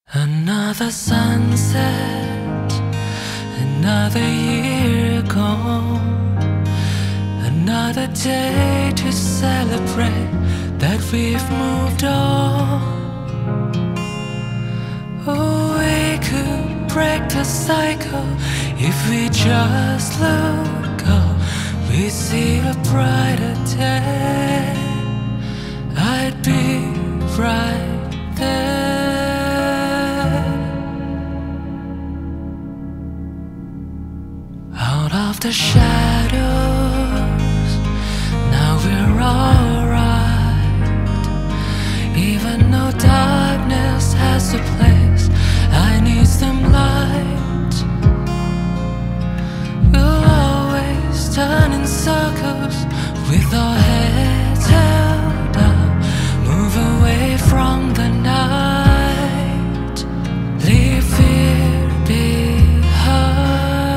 Another sunset, another year gone, another day to celebrate that we've moved on. Oh, we could break the cycle if we just look up. We'd see a brighter day. I'd be right there. Out of the shadows, now we're alright. Even though darkness has a place, I need some light. We'll always turn in circles with our heads held up. Move away from the night, leave fear behind.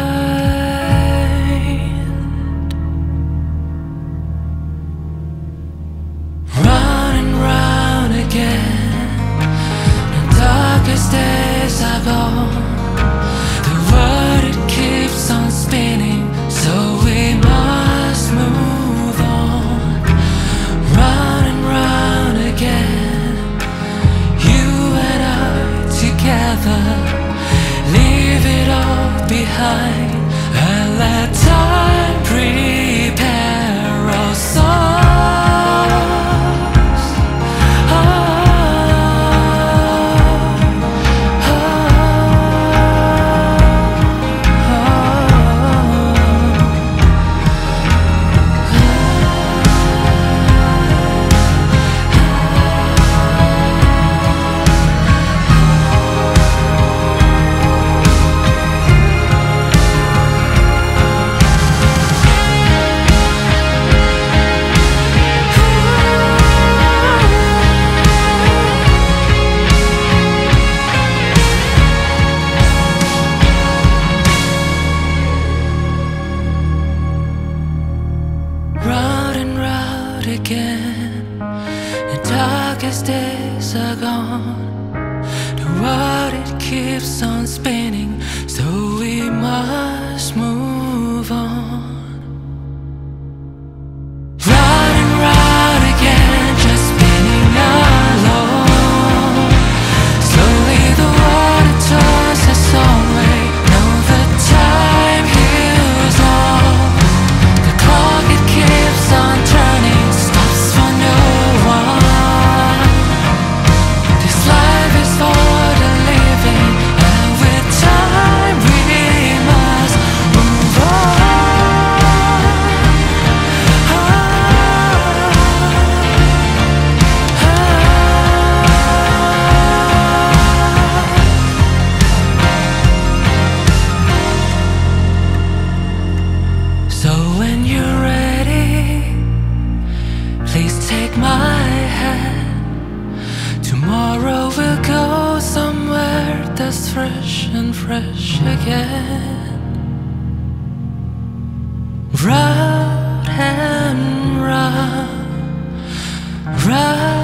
Running round again, the darkest days are gone. The world, it keeps on spinning, so we must move on. Running round again, you and I together, leave it all behind and let time prepare our souls. Again, the darkest days are gone. The world, it keeps on spinning, so we must move on. Running round again, just spinning alone. Slowly the water turns us away. Now the time heals all. The clock, it keeps on turning. Please take my hand. Tomorrow we'll go somewhere that's fresh and fresh again. Round and round, round.